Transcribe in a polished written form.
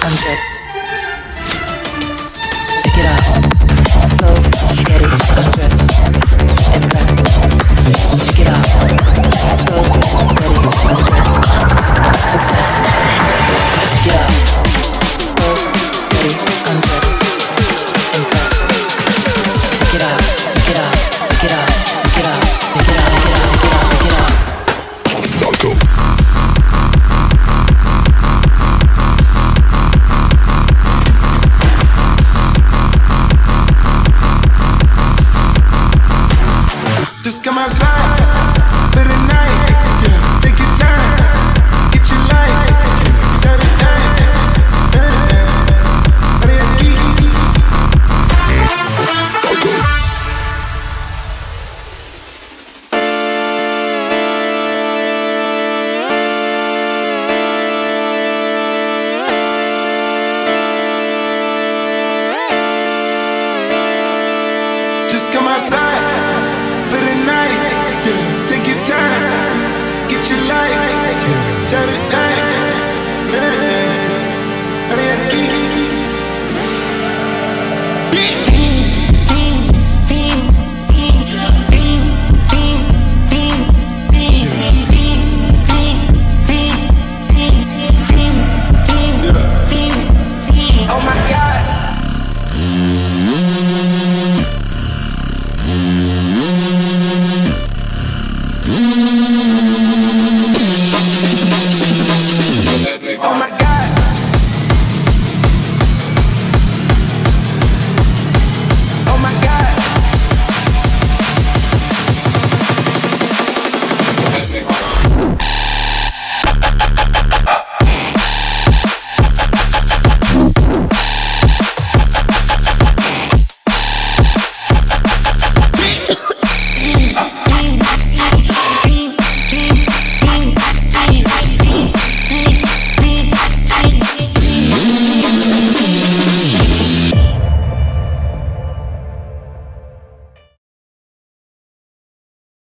undress. Take it out. Slow, steady, undress. Impress. Take it out. Slow, steady, undress. Success. Take it out. Slow, steady, undress. Impress. Take it out. Take it out. Take it out. Take it out. Take it out. Take it out. Take it out. Take it out. Narco. Just come outside for the night. Yeah. Take your time, get your life.